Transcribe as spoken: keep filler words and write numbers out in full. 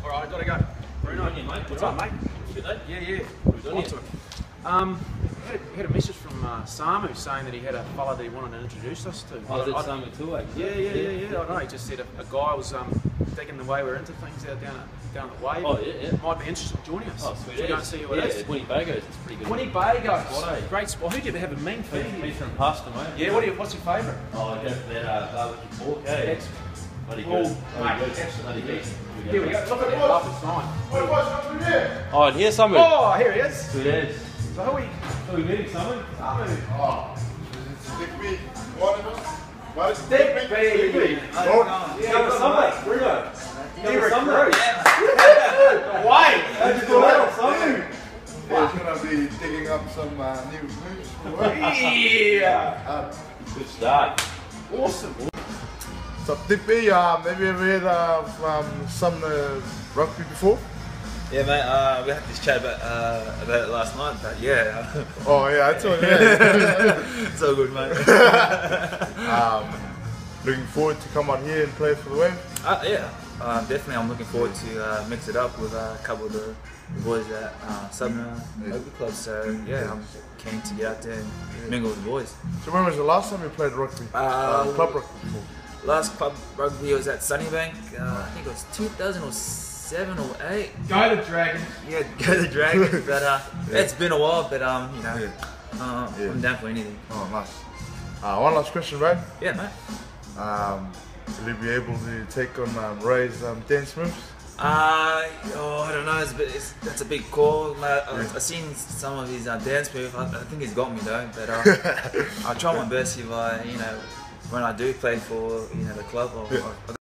All right, gotta go. Bruno, Good on you, mate. what's up, mate? Good day. Yeah, yeah. Good on On you. to it. Um, had a, had a message from uh, Samu saying that he had a fella that he wanted to introduce us to. Oh, is it I- I- Samuela Tawake? Yeah, yeah, yeah, yeah. I know. He just said a, a guy was um, digging the way we're into things out down at, down the wave. Oh, yeah, yeah. Might be interested in joining us. Oh, sweet. Should we go and see who yeah, it is? Winnie Bagoes. It's pretty good. Winnie Bagoes. What a- Great spot. Who'd you ever have a mean feed? Beef and pasta, mate. Yeah, what do you, what's your favourite? Oh, I go for that uh, barbecue pork, eh? Excellent. Bloody Oh, good. Bloody mate, good. absolutely. Bloody good. Here we go. Look at that. Lovely sign. What was up there? Oh, and here's Sumner. Oh, here he is. Good as. So who are we? Who are we meeting, Sumner? Samu. Oh, it's Digby Ioane. What is Digby. Digby. Oh, Yeah, go Sumner. Bruno. He Go Sumner. recruits. Why? How'd you do that, Sumner? Yeah, he's gonna be digging up some uh, new moves for work. Yeah. Uh, Good start. Awesome. so Digby, um, have you ever heard of um, Sumner rugby before? Yeah, mate. Uh, we had this chat about uh, about it last night, but yeah, Oh yeah, I told you. Yeah. it's all good, mate. um, looking forward to come out here and play for the Wave. uh, yeah, uh, definitely. I'm looking forward to uh, mix it up with uh, a couple of the boys at uh, Sumner Rugby Club. So yeah, I'm keen to get out there and mingle with the boys. So when was the last time you played rugby? Uh, um, club rugby before? Last club rugby was at Sunnybank. Uh, I think it was two thousand seven or eight. Go the Dragon. Yeah, go the Dragons. But uh, it's been a while. But um, you know, Yeah. uh, Yeah. I'm down for anything. Oh, nice. Uh, one last question, right? Yeah, mate. Um, will you be able to take on um, Ray's um, dance moves? Uh, oh, I don't know. It's a bit, it's, that's a big call. Like, Yeah. I've, I've seen some of his uh, dance moves. I, I think he's got me though. But uh, I'll try my best if I, you know, when I do play for you know the club. I'll, Yeah. I'll,